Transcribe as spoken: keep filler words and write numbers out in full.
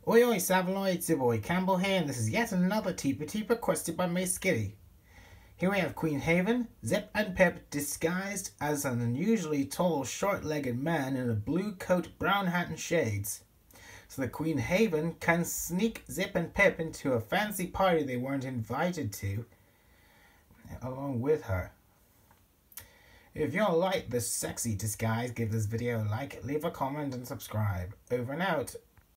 Oi oi Savaloy, it's your boy Campbell here, and this is yet another T P T requested by Miss Kitty. Here we have Queen Haven, Zip and Pip disguised as an unusually tall, short-legged man in a blue coat, brown hat and shades. So that Queen Haven can sneak Zip and Pip into a fancy party they weren't invited to, along with her. If you all like this sexy disguise, give this video a like, leave a comment and subscribe. Over and out.